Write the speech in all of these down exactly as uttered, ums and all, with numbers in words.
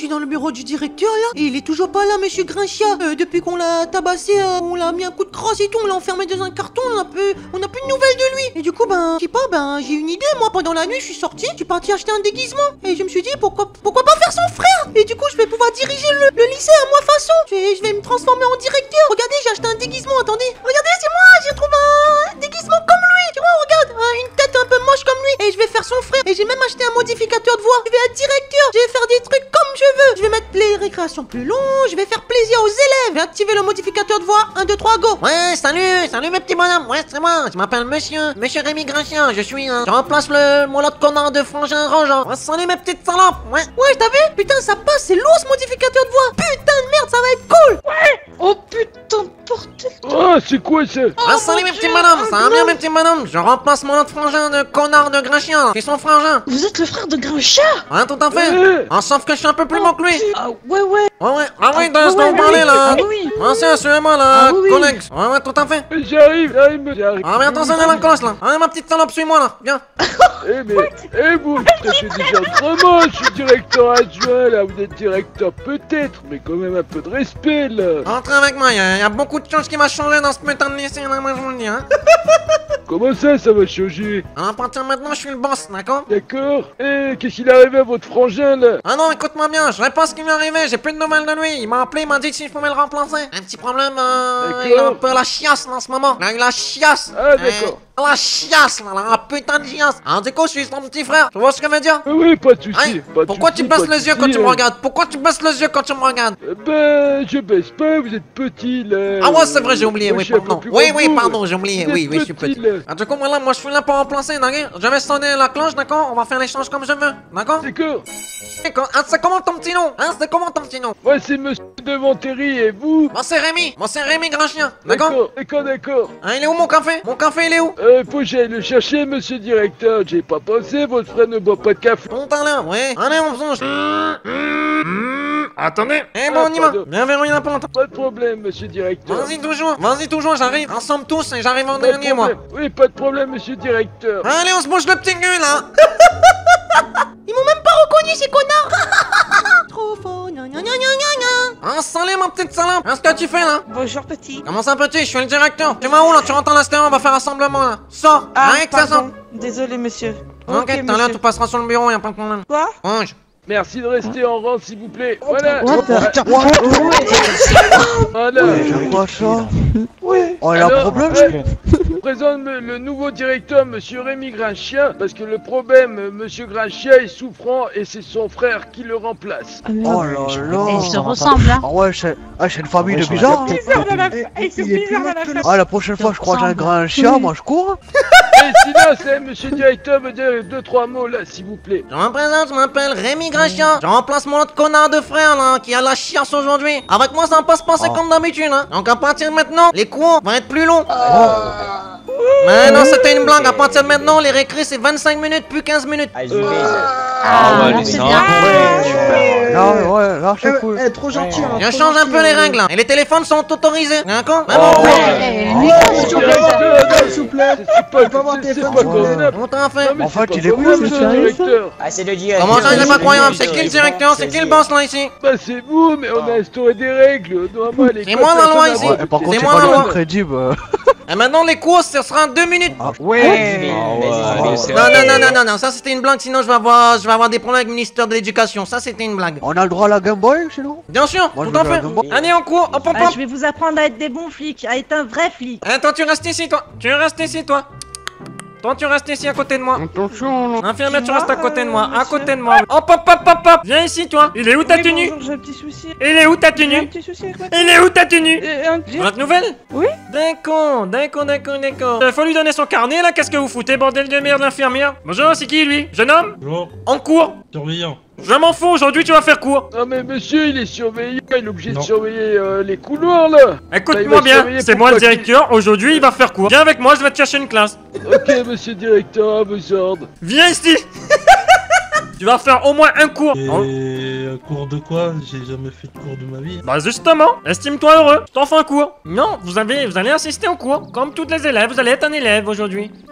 suis dans le bureau du directeur là, et il est toujours pas là, monsieur Grinchia. Euh, depuis qu'on l'a tabassé, euh, on l'a mis un coup de crosse et tout, on l'a enfermé dans un carton, on a peu, on a plus de nouvelles de lui. Et du coup, ben, je sais pas, ben, j'ai une idée. Moi, pendant la nuit, je suis sorti, je suis parti acheter un déguisement, et je me suis dit pourquoi, pourquoi pas faire son frère. Et du coup, je vais pouvoir diriger le, le lycée à moi façon. Je vais, je vais me transformer en directeur. Regardez, j'ai acheté un déguisement. Attendez, regardez, c'est moi. J'ai trouvé un déguisement comme lui. Tu vois, regarde, hein, une tête un peu moche comme lui. Et je vais faire son frère. Et j'ai même acheté un modificateur de voix. Je vais être directeur. Je vais faire des trucs comme je veux. Je vais mettre les récréations plus longues. Je vais faire plaisir aux élèves. Je vais activer le modificateur de voix. un, deux, trois, go. Ouais, salut, salut mes petits bonhommes. Ouais, c'est moi. Je m'appelle Monsieur, Monsieur Rémi Grinchien. Je suis un. Je remplace le mon autre connard de frangin rangeant. Ouais, salut mes petites salopes. Ouais. Ouais, t'as vu? Putain, ça passe. C'est lourd ce modificateur de voix. Putain de merde, ça va être cool. Ouais. Oh putain de portel. Oh, c'est quoi ça? Ah, oh, salut mes petits bonhommes. Ça va bien mes petits bonhommes. Je remplace mon autre frangin de connard de Grinchien. C'est son frangin. Vous êtes le frère de Grinchia? Ouais, tout à fait. Euh. Ah, sauf que je suis un peu plus long que lui. Ah ouais ouais. Ouais, ouais. Ah oui, de Ah, ce ouais, dont vous ouais, parlez oui. là. Ah oui. Ah, c'est suivez-moi là, Ah, oui, oui. collègue. Ouais, ouais, tout à fait. J'arrive, j'arrive, j'arrive. Ah, mais attention, il y a la classe là. Allez, ma petite salope, suis-moi là. Viens. Eh mais, eh vous, me traitez déjà autrement, je suis directeur adjoint là, vous êtes directeur peut-être, mais quand même un peu de respect là. Entrez avec moi, il y, a- y a beaucoup de choses qui vont changer dans ce putain de lycée là, moi je vous le dis, hein. Comment ça, ça va changer? Alors, à partir de maintenant, je suis le boss, d'accord? D'accord. Eh, qu'est-ce qu'il est arrivé à votre frangin là? Ah non, écoute-moi bien, je sais pas ce qui lui est arrivé, j'ai plus de nouvelles de lui. Il m'a appelé, il m'a dit si je pouvais le remplacer. Un petit problème, euh, D'accord. il a un peu la chiasse là, en ce moment. Là, il a la chiasse. Ah, d'accord. Euh, la chiasse là, la putain de chiasse. Alors, du coup, je suis son petit frère, tu vois ce que je veux dire? Ah oui, pas de soucis, Hein? pas de Pourquoi soucis, tu baisses pas de les yeux quand soucis, tu me hein. regardes? Pourquoi tu baisses les yeux quand tu me regardes? Euh, Ben, je baisse pas, vous êtes petit là. Ah ouais, c'est vrai, j'ai oublié, Moi, oui, je suis un peu pardon. plus Oui, grand oui, que vous. pardon, j'ai oublié, Vous oui, êtes oui, je suis petit, petit. là. Ah, du coup, moi là, moi je suis là pour remplacer, d'accord? Je vais sonner la cloche, d'accord? On va faire l'échange comme je veux, d'accord? D'accord. D'accord. Ah, c'est comment ton petit nom? Hein, c'est comment ton petit nom? Moi c'est monsieur de Monterry et vous? Moi c'est Rémi, moi c'est Rémi Grinchien, d'accord? D'accord, d'accord, d'accord. Hein, il est où mon café? Mon café il est où? Euh, faut que j'aille le chercher, monsieur directeur. J'ai pas pensé, votre frère ne boit pas de café. Ton talent, ouais. Allez, on songe. Attendez. Eh bon, on y va. pardon. Viens verrouiller la porte. Pas de problème, monsieur directeur. Vas-y toujours, vas-y toujours, j'arrive. Ensemble tous et j'arrive en Pas de dernier moi. problème. Oui, pas de problème, monsieur directeur. Allez, on se bouge le petit cul là. Ils m'ont même pas reconnu, ces connards. Trop fort. Gna gna gna gna gna. Ah, salut ma petite salope. Qu'est-ce que tu fais là? Bonjour petit. Comment ça petit? Je suis le directeur. Tu vas où là? Tu rentres en l'instant, on va faire rassemblement là. Sors. Ah Arrête ça sort. pardon. Désolé monsieur. Ok, tout à l'heure monsieur. tu passeras sur le bureau, y'a pas de problème. Quoi? Range. Merci de rester en rang, s'il vous plaît. Voilà. What the... Voilà. Ouais, j'aime pas ça. Oh, il a un Alors, problème, ouais, je vous présente le, le nouveau directeur, monsieur Rémi Grinchien, parce que le problème, euh, monsieur Grinchien est souffrant et c'est son frère qui le remplace. Ah, Oh merde. là là. Ils se ressemblent, hein. Ah ouais, c'est ah, c'est une famille de bizarres. hein. Bizarre dans la fa- eh, c'est bizarre dans la fa- Ah, la prochaine fois, je croise un grand chien, moi je cours. Et sinon, c'est monsieur le directeur me dire deux, trois mots là, s'il vous plaît. Je me présente, je m'appelle Rémi Grinchien. Je remplace mon autre connard de frère là, qui a la chiasse aujourd'hui. Avec moi, ça va pas se passer Oh. comme d'habitude, hein. Donc à partir de maintenant, les cours vont être plus longs. Mais non, c'était une blague. À partir de maintenant, les récrés c'est vingt-cinq minutes, plus quinze minutes. Ah, ouais, là, les c'est gens. bien. Là, ouais, là, c'est cool. Eh, trop gentil, hein. Je change un peu les règles là. Et les téléphones sont autorisés, d'accord? Mais bon, Oh, Ouais, lui, S'il vous plaît, s'il vous plaît. C'est pas, On peut avoir c'est- un c'est téléphone, pas s'il vous plaît. convenable. comment t'as fait? Non, mais En c'est fait, pas il est convenable, cool, monsieur ce le service. directeur. Ah, c'est le directeur. Comment ça, il est pas croyable? C'est qui le directeur? C'est qui le boss là ici? Bah c'est vous, mais on a instauré des règles. Normalement, les C'est moi, la loi, ici. Ouais, par contre, C'est c'est moi, pas la le loi. plus crédible. euh. Et maintenant, les cours, ce sera en deux minutes. Ah, Ouais. Vas-y, Non, non, non, non, non, non, ça c'était une blague, sinon je vais avoir, je vais avoir des problèmes avec le ministère de l'éducation. Ça c'était une blague. On a le droit à la Game Boy chez nous? Bien sûr, Moi, je tout à veux la fait. Game Boy. Allez, en cours, hop, hop, Ah, hop. je vais vous apprendre à être des bons flics, à être un vrai flic. Hein, toi, tu restes ici, toi. Tu restes ici, toi. Toi, tu restes ici à côté de moi. Attention. Infirmière, tu Moi, restes à côté de moi. euh, À monsieur. côté de moi. Hop, hop, hop, hop, hop. Viens ici, toi. Il est où ta Oui, tenue? bonjour, j'ai un petit souci. Il est où ta J'ai un tenue? petit souci avec moi. Il est où ta tenue? Euh, un- j'ai- Vous êtes nouvelle? Oui. D'accord, d'accord, d'accord, d'accord. Il faut lui donner son carnet là, qu'est-ce que vous foutez, bordel de merde, l'infirmière? Bonjour, c'est qui lui? Jeune homme? Bonjour, En cours? surveillant. Je m'en fous, aujourd'hui tu vas faire cours. Non mais monsieur, il est surveillant, il est obligé Non. de surveiller euh, les couloirs là. Bah, il Écoute-moi va bien, surveiller c'est pour moi le pas qu'il- directeur, aujourd'hui il va faire cours. Viens avec moi, je vais te chercher une classe. Ok monsieur le directeur, à vos ordres. Viens ici. Tu vas faire au moins un cours. Oh. Et un cours de quoi? J'ai jamais fait de cours de ma vie. Bah justement, estime-toi heureux, je t'en fais un cours. Non, vous avez, vous allez assister au cours, comme tous les élèves, vous allez être un élève aujourd'hui.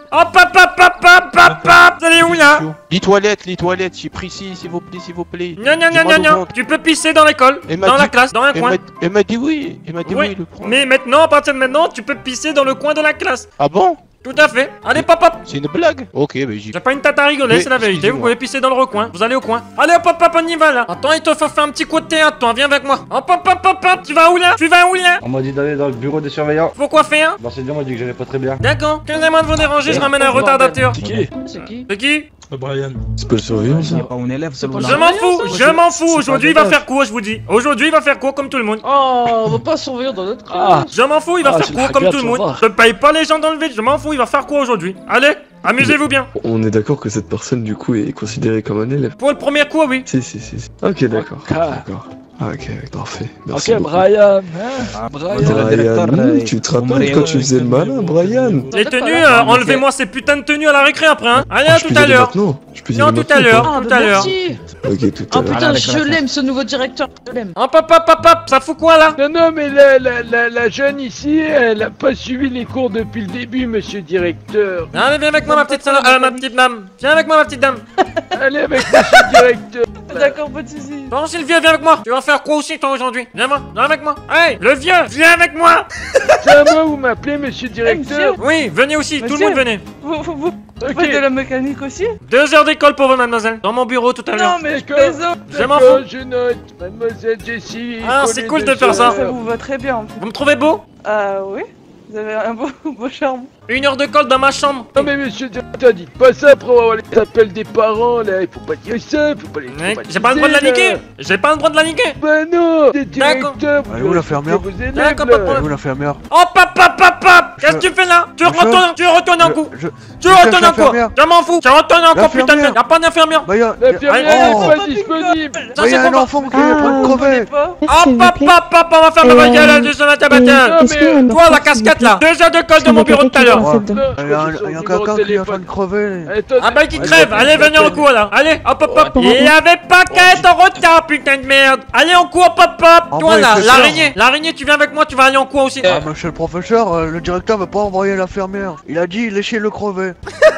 Hop, hop, hop, hop, hop, hop, hop. Vous allez où là? Les toilettes, les toilettes, j'ai pris ici, s'il vous plaît, s'il vous plaît. Non, non, non, non, non. Tu peux pisser dans l'école, dans la classe, dans un coin. Elle m'a dit oui, elle m'a dit oui, Oui, le prof. mais maintenant, à partir de maintenant, tu peux pisser dans le coin de la classe. Ah bon? Tout à fait. Allez, pop, hop. C'est une blague? Ok, mais j'y... C'est pas une tête à rigoler, Mais, c'est la vérité. Vous excusez-moi. pouvez pisser dans le recoin. Vous allez au coin. Allez, hop, hop, hop, on y va là. Attends, il te faut faire un petit coup de théâtre, toi. Viens avec moi. Hop, hop, hop, hop, hop. Tu vas où là? Tu vas où là? On m'a dit d'aller dans le bureau des surveillants. Pourquoi faire? L'enseignant m'a dit que j'allais pas très bien. D'accord. Excusez-moi de vous déranger, je ramène un retardateur. C'est qui? C'est qui? C'est qui? Euh, Brian. C'est pas le surveillant ça? Pas mon élève, c'est Je m'en fous, je m'en fous. Aujourd'hui, il va faire quoi, je vous dis? Aujourd'hui, il va faire quoi comme tout le monde? Oh, on va pas surveiller dans notre classe. Je m'en fous, il va Ah, faire c'est quoi la comme gâte, tout le ça monde? va. Je paye pas les gens dans le vide, je m'en fous, il va faire quoi aujourd'hui? Allez, amusez-vous bien. On est d'accord que cette personne du coup est considérée comme un élève? Pour le premier coup, oui. Si, si, si. si. Ok, d'accord. Ok. D'accord. Ah, ok, parfait. Merci Ok, beaucoup. Brian. Hein Ah, Brian, mmh, tu te rappelles quand tu faisais le malin, Brian? Les tenues, euh, enlevez-moi ces putains de tenues à la récré après, hein. Allez, Ah, à je tout peux y à aller l'heure. maintenant? Je peux y Non, aller tout à maintenant, l'heure, ou tout à l'heure. Merci. pas Ok, tout Oh à l'heure. putain, je l'aime ce nouveau directeur, je l'aime. Hop, hop, hop, hop, hop, ça fout quoi là? Non, non, mais la, la, la, la jeune ici, elle a pas suivi les cours depuis le début, monsieur directeur. Allez, viens avec moi, ma petite salo- euh, ma petite dame. Viens avec moi, ma petite dame. Allez avec monsieur le directeur. D'accord, pas de soucis. Bon, Sylvie, viens avec moi. Tu vas faire quoi aussi, toi, aujourd'hui? Viens, moi, viens avec moi. Hey, le vieux, viens avec moi. C'est à moi, vous m'appelez monsieur directeur. Oui, venez aussi, tout le Monsieur. monde venez. Vous, vous, vous Ok. faites de la mécanique aussi? Deux heures d'école pour vous, mademoiselle. Dans mon bureau tout à l'heure. Non, mais je D'accord. plaisante. Je m'en D'accord, fous. je note. Mademoiselle Jessie. Ah, collée c'est cool de faire chaleur. ça. Ça vous va très bien. Vous me trouvez beau? Euh, oui. Vous avez un beau, beau charme. Une heure de colle dans ma chambre. Non mais monsieur le directeur, dites pas ça, après on va avoir les appels des parents là, il faut pas dire ça, faut pas les Ouais, J'ai pas le droit de la traumatiser, niquer. là. J'ai pas le droit de la niquer. Bah non, des D'accord. directeurs, Elle est où, l'infirmière? vos élèves, D'accord, là. pas de Elle est problème. où l'infirmière? Hop, hop, hop, hop, hop. Qu'est-ce que Je- tu fais là? Tu Monsieur retournes, tu retournes en Je- cours. je- Tu je cherche retournes en cours. l'infirmière. Je m'en fous. Tu retournes en cours, putain de L'infirmière. merde. Y'a pas d'infirmière. Bah, y'a. L'infirmière Oh. n'est pas disponible. Ça, Bah, c'est y'a un quoi? enfant qui est en train de crever. Pas. Hop, hop, hop, hop, on va faire ma gueule de ce matin matin. Non mais... Toi, la casquette là. Deux heures de colle de mon bureau tout à l'heure. Ouais. Non, Il y a un, je il y a un suis sur le caca qui est en téléphone. train de crever. Attendez. Ah bah qui Ouais, crève. ouais, Allez, ouais, venez en ouais. cours là. Allez, hop, hop, hop. Ouais. Il y avait pas qu'à être en retard, putain de merde. Allez en cours, hop, hop, hop. En Toi vrai, là, il fait peur. l'araignée. L'araignée, tu viens avec moi, tu vas aller en cours aussi. Ah, monsieur le professeur, euh, le directeur veut pas envoyer l'infirmière. Il a dit laissez-le crever.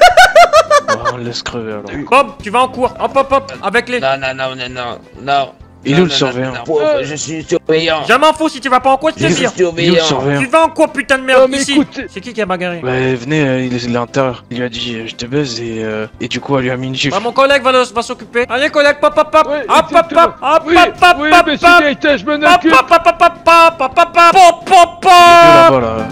Oh, laisse crever alors. Bob, tu vas en cours. Hop, hop, hop. Avec les. Non, non, non, non, non, non. Il est Non, où le non, surveillant? non, non, non, Je suis surveillant. Je m'en fous si tu vas pas en cours, je te Je le suis dire. Il est où le surveillant. surveillant? Tu vas en cours, putain de Non merde, mais ici. écoute, C'est qui qui a bagarré? Ouais, venez, euh, il est à l'intérieur. Il lui a dit euh, je te baise et, euh, et du coup elle lui a mis une gifle. Bah, mon collègue va, le- va s'occuper. Allez, collègue, pop, pop, pop. ouais, Hop, hop, exactement. hop. Hop, Oui, hop, hop, oui, hop, monsieur le hop. directeur, je m'en Hop, occupe. hop, hop, hop, hop, hop, hop, hop, pop, pop, Il est pop. là-bas là.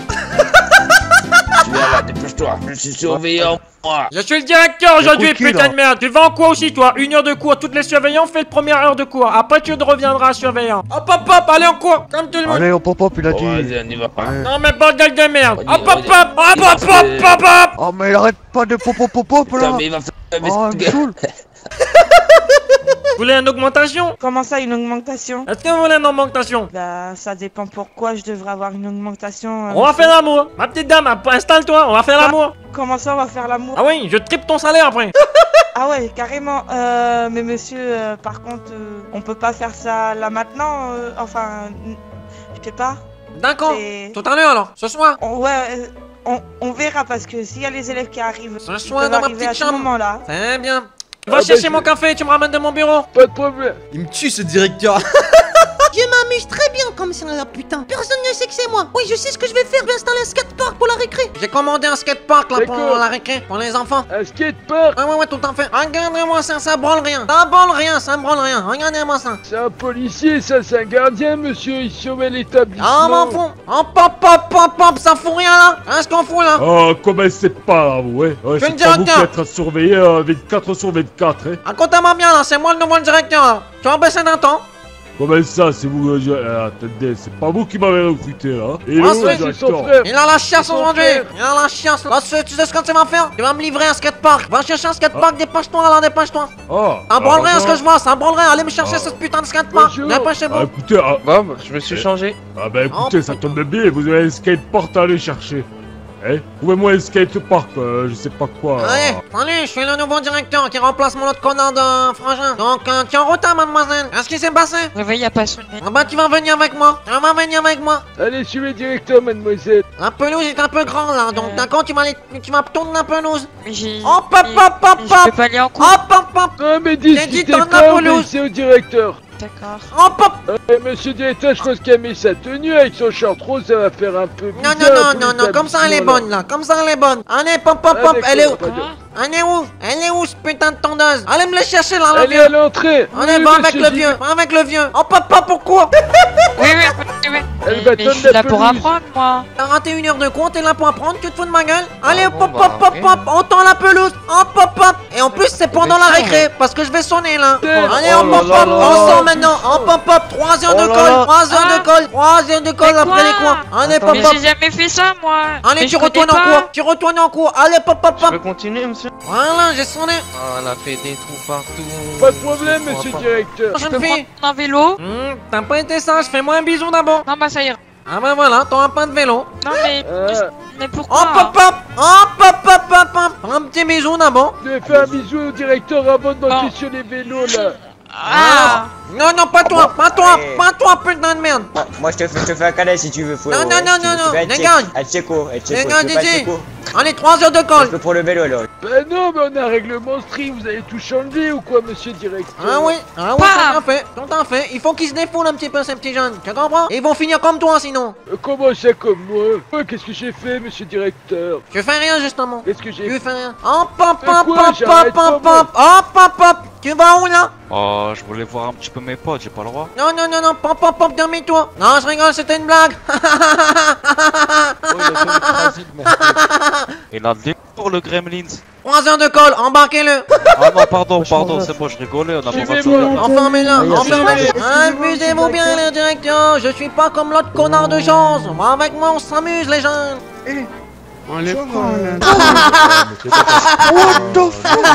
Tu viens là, dépêche-toi. Je suis surveillant, moi. Je suis le directeur aujourd'hui, Écoute qui, putain là de merde. Tu vas en cours aussi, toi. Une heure de cours. Toutes les surveillants, fais le première heure de cours. Après, tu reviendras surveillant. Hop, hop, hop. Allez en cours. Comme tout le monde. Allez, on pop-pop, il a Bon, dit. vas-y, on y va. Ouais. Non, mais bordel de merde. On y- Hop, hop, on y- hop. Hop, hop, hop, hop, hop. Oh, mais il arrête pas de pop-pop-pop là. Putain, mais il va faire... mais Oh, il me c'est- saoule. Vous voulez une augmentation? Comment ça, une augmentation? Est-ce que vous voulez une augmentation? Bah, ça dépend pourquoi je devrais avoir une augmentation. euh, On va monsieur. faire l'amour. Ma petite dame, installe-toi. On va faire l'amour. Comment ça, on va faire l'amour? Ah oui, je triple ton salaire après. Ah ouais, carrément. Euh, mais monsieur, euh, par contre, euh, on peut pas faire ça là maintenant. euh, enfin, n- je sais pas. D'accord. C'est- Tout à l'heure alors. Ce soir. On- ouais, euh, on, on verra parce que s'il y a les élèves qui arrivent, Ce ils soir peuvent dans ma arriver à petite ce chambre. moment-là. Très bien. Va Ah bah, chercher je- mon café, tu me ramènes de mon bureau. Pas de problème. Il me tue ce directeur. Je m'amuse très bien comme ça là, putain. Personne ne sait que c'est moi. Oui, je sais ce que je vais faire. Je vais installer un skatepark pour la récré. J'ai commandé un skatepark là pour D'accord. la récré, pour les enfants. Un skatepark, Ah ouais ouais tout à fait. Regardez-moi ça, ça branle rien. Ça branle rien, ça branle rien. Regardez-moi ça. c'est un policier, ça, c'est un gardien, monsieur. Il surveille l'établissement. Ah m'en fous. Hop hop hop hop hop, ça fout rien là. Qu'est-ce qu'on fout là? Oh, commencez pas, ouais. ouais Je c'est le pas vous qui directeur. êtes surveillé euh, vingt-quatre sur vingt-quatre, hein. Racontez-moi bien là, c'est moi le nouveau directeur là. Tu vas baisser d'un temps? Comment ça, c'est vous... euh, je- euh, attendez, c'est pas vous qui m'avez recruté, là. Et Ah, où, c'est- le c'est son directeur frère. Il a la chiasse C'est son aujourd'hui. frère. Il a la chiasse. Là, tu sais, tu sais ce que tu vas faire? Tu vas me livrer un skatepark. Va chercher un skatepark, dépêche-toi là, dépêche-toi. Ah, Ça branle rien ah, ce que je vois, ça branle rien. Allez me chercher Ah. ce putain de skatepark. Bonjour. Ah, Dépêchez-vous. écoutez, ah, Bob, je me suis changé. ah bah écoutez, Oh, ça tombe bien, vous avez un skateboard à aller chercher. Eh, trouvez-moi un skatepark, euh, je sais pas quoi. Allez, salut, je suis le nouveau directeur qui remplace mon autre connard de frangin. Donc, euh, tu es en retard, mademoiselle. Qu'est-ce qui s'est passé? Le réveil a pas sonné. Ah bah, tu vas venir avec moi. Tu vas venir avec moi. Allez, suivez le directeur, mademoiselle. La pelouse est un peu grande, là. Donc, Euh. d'accord, tu vas aller, tu vas tourner la pelouse. Mais j'ai... Hop, hop, hop, hop, Je hop. peux pas aller en cours. Hop, hop, hop. Non, mais J'ai dit discutez ton pas, Apollo. obéissez au directeur. D'accord. Hop, hop. Euh, monsieur le directeur, je pense qu'elle met sa tenue avec son short rose, ça va faire un peu Non, bizarre. non, non, pour non, non, comme ça elle est l'établissement, bonne, là. Comme ça elle est bonne. Allez, pop, pop, Ah, pop. Elle est où? d'accord, d'accord. Elle est où? Elle est où, ce putain de tondeuse? Allez me la chercher, là, le Allez vieux. à l'entrée. Allez, Oui, va avec monsieur le Gilles. vieux. Va avec le vieux. Hop, hop, hop, pourquoi? Oui, oui, oui, oui. Elle Mais, va mais je donner suis la là pour pelouse. apprendre, moi. T'as raté une heure de cours, t'es là pour apprendre, tu te fous de ma gueule? Allez, bon, pop, bah, pop, pop, ok. pop, on tend la pelouse. Hop, pop, pop. Et en plus, c'est pendant la récré, parce que je vais sonner, là. Allez, Oh hop, là pop, là pop, là on là. sort maintenant. Hop, pop, pop, trois heures Oh de là colle, là. trois heures Ah. de colle, trois heures de colle Mais après les quoi? cours. Allez, pop, Mais pop. j'ai jamais fait ça, moi. Allez, Mais tu je connais retournes en pas. cours, tu retournes en cours. Allez, pop, pop, Je peux pop. continuer, monsieur? Voilà, j'ai sonné. Oh, elle a fait des trous partout. Pas de problème, Je monsieur le comprends directeur. Je Jeune peux fille. prendre un vélo? Hum, t'as pas été sage, fais-moi un bisou d'abord. Non, bah ça ira. Ah bah voilà, t'auras pas de vélo. Non, mais... Euh, Mais pourquoi? Hop, hop, hop. Hop, hop, hop, hop, hop. Un petit bisou d'abord. je vais faire un bisou au directeur avant de monter Non. sur les vélos, là. Ah. Non, non, pas toi, pas toi, Ouais. pas toi, putain de merde. Moi, moi, je te fais, je te fais un câlin si tu veux. Faut, Non, non, ouais, non, si tu non, veux, non, tu fais un check- dégage. Un checo, un checo. Dégage Tu veux pas un d'ici. checo? Allez, trois heures de Je colle. peux pour le vélo, alors. Ben non, mais on a un règlement strict, vous allez tout changer ou quoi, monsieur le directeur? Ah oui, ah oui, tout à fait, tout à fait. Il faut qu'ils se défoulent un petit peu, ces petits jeunes. Tu comprends? Ils vont finir comme toi, sinon. Euh, Comment ça comme moi? Ouais, qu'est-ce que j'ai fait, monsieur le directeur? Tu fais rien, justement. Qu'est-ce que j'ai Tu fait? fais rien. Hop, hop, Mais hop, quoi, hop, j'arrête hop, pas, hop, moi. hop, hop, hop, hop. Tu vas où, là? Oh, je voulais voir un petit peu mes potes, j'ai pas le droit. Non, non, non, non, pop, pop, pop, demi-toi. Non, je rigole, c'était une blague. Il a de pour le Gremlins. Trois heures de colle, embarquez-le. Ah non, pardon, pardon, c'est bon, je rigolais, on a pas besoin de Suivez-moi. Enfermez-le, enfermez-le. Amusez-vous bien, les directeurs. Je suis pas comme l'autre connard de chance. Avec moi, on s'amuse, les jeunes. On les prend, What the fuck?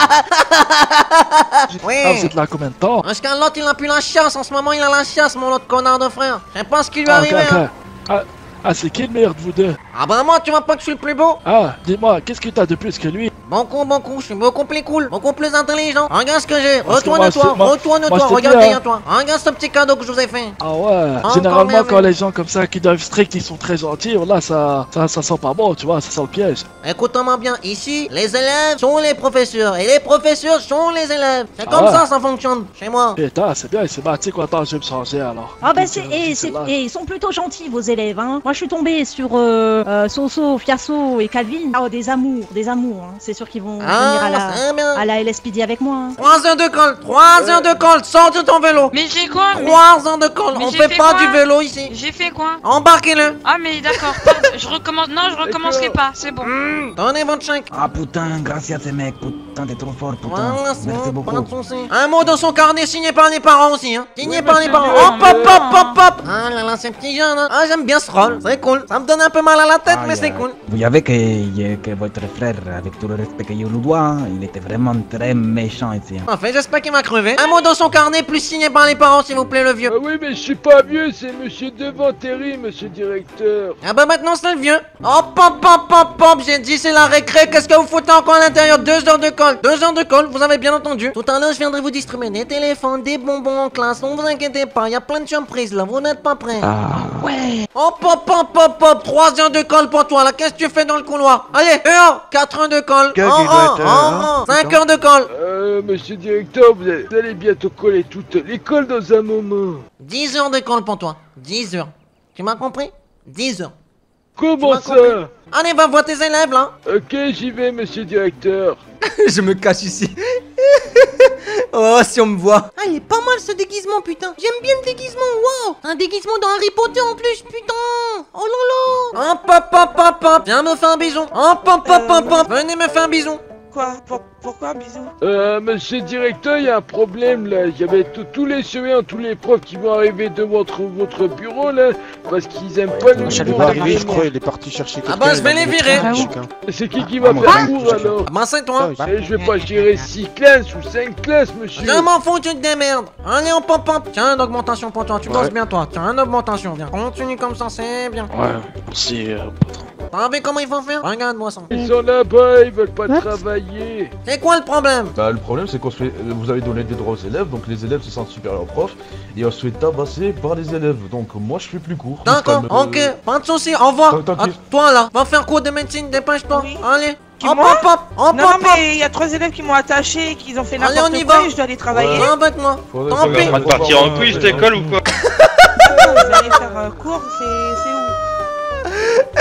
Oui. Ah, vous êtes là combien de temps? Parce que l'autre, il a plus la chasse. En ce moment, il a la chasse, mon autre connard de frère. Je sais pas ce qui lui est Ah, ok, arrivé. ok. hein. Ah, ah, c'est qui le meilleur de vous deux? Ah bah moi, tu vois pas que je suis le plus beau? Ah, dis-moi, qu'est-ce que t'as de plus que lui? Bon coup, bon coup, je suis beaucoup plus cool, beaucoup plus intelligent. Regarde ce que j'ai. Parce que moi, Retourne-toi, c'est- moi- retourne-toi, moi, je te regarde dis, derrière hein. toi. Regarde ce petit cadeau que je vous ai fait. Ah ouais, Encore généralement merveilleux. quand les gens comme ça qui doivent strict, ils sont très gentils, là ça, ça, ça sent pas bon, tu vois, ça sent le piège. Écoute-moi bien, ici, les élèves sont les professeurs et les professeurs sont les élèves. C'est Ah comme ouais. ça, ça fonctionne chez moi. Putain, c'est bien, c'est sympathique, attends, je vais me changer alors. Ah bah Donc, c'est euh, et, c'est c'est- là. et ils sont plutôt gentils vos élèves hein. Moi je suis tombée sur euh, euh, Soso, Fiasso et Calvin. Oh des amours, des amours hein. C'est sûr qu'ils vont venir à Ah, la c'est bien. à la L S P D avec moi. hein. Trois heures de colle, trois heures de colle, sors de ton vélo. Mais j'ai quoi? Mais- Trois heures de colle, Mais on j'ai fait fait pas quoi du vélo ici. J'ai fait quoi? Embarquez-le. Ah mais d'accord, pardon, je recommence. Non, je recommencerai pas, c'est bon. Mmh, donnez votre chèque. Ah putain, gracias ces mecs, putain, t'es trop fort, putain. Voilà, c'est Merci bon, pas beaucoup. de soucis. Un mot dans son carnet signé par les parents aussi, hein. Signé Oui, par les monsieur parents. Dieu, Hop, hop, mais- hop, hop, hop. Ah là là, ces petits jeunes, hein. Ah, j'aime bien ce rôle. C'est cool. Ça me donne un peu mal à la tête, Ah, mais y a- c'est cool. Vous savez que, que votre frère, avec tout le respect que je lui dois, hein, il était vraiment très méchant ici. hein. En fait, j'espère qu'il m'a crevé. Un mot dans son carnet, plus signé par les parents, s'il vous plaît, le vieux. Ah oui, mais je suis pas vieux, c'est monsieur Devanteri, monsieur le directeur. Ah bah maintenant, c'est le vieux. Hop, hop, hop, hop, hop. J'ai dit, c'est la récré. Qu'est-ce que vous foutez encore à l'intérieur? Deux heures de colle. Deux heures de colle, vous avez bien entendu. Tout à l'heure, je viendrai vous distribuer des téléphones, des bonbons en classe. Ne vous inquiétez pas, il y a plein de surprises là. Vous n'êtes pas prêts. Ouais. Hop, hop, hop, hop, hop, trois heures de colle pour toi, là, qu'est-ce que tu fais dans le couloir? Allez, dehors, quatre heures de colle, Gag, en il doit rang, être, en hein, rang, putain. cinq heures de colle, Euh, monsieur le directeur, vous allez, vous allez bientôt coller toute l'école dans un moment. dix heures de colle pour toi, dix heures. Tu m'as compris? dix heures. Comment m'as ça? compris. Allez, va voir tes élèves, là. Ok, j'y vais, monsieur le directeur. Je me cache ici. Oh, si on me voit. Ah, il est pas mal ce déguisement, putain. J'aime bien le déguisement, waouh. Un déguisement dans Harry Potter en plus, putain. Oh là là. Hop, hop, hop, hop, hop, viens me faire un bisou. Hop, hop, hop, hop, hop, venez me faire un bisou. Quoi? Pour- Pourquoi, bisous? Euh, monsieur le directeur, il y a un problème là. Il y avait tout- tous les surveillants, tous les profs qui vont arriver devant votre, votre bureau là, parce qu'ils aiment pas le Il nouveau va arriver, je règlement. crois, il est parti chercher quelqu'un. Ah bah, je il vais va les me virer. mettre quelqu'un. C'est qui qui va Ah, moi, faire j'ai- cours j'ai- alors? Ah bah, c'est toi. Ah, Eh, je vais pas gérer six classes ou cinq classes, monsieur. Je m'en fous, tu te démerdes. Allez, on pop, pop. Tiens, une augmentation pour toi, tu Ouais. bosses bien, toi. Tiens, une augmentation, viens. Continue comme ça, c'est bien. Ouais, merci, euh, patron. T'as vu comment ils vont faire? Regarde-moi ça. Ils sont là-bas, ils veulent pas travailler. C'est quoi le problème? Bah le problème c'est qu'on se fait, vous avez donné des droits aux élèves, donc les élèves se sentent supérieurs aux profs, et on se fait tabasser par les élèves, donc moi je fais plus cours. D'accord, ok, pas de soucis, au revoir. Tant- tant À pis. toi là, va faire cours de médecine, dépêche-toi. Allez, Qui, hop moi hop hop, hop Non, hop hop. mais il y a trois élèves qui m'ont attaché, qui ont fait Allez, n'importe on y quoi va. et je dois aller travailler. Viens avec moi. Faudrait- Tant pis. faudrait- de partir en couille, cette école ou quoi? Vous allez faire euh, cours, c'est c'est où?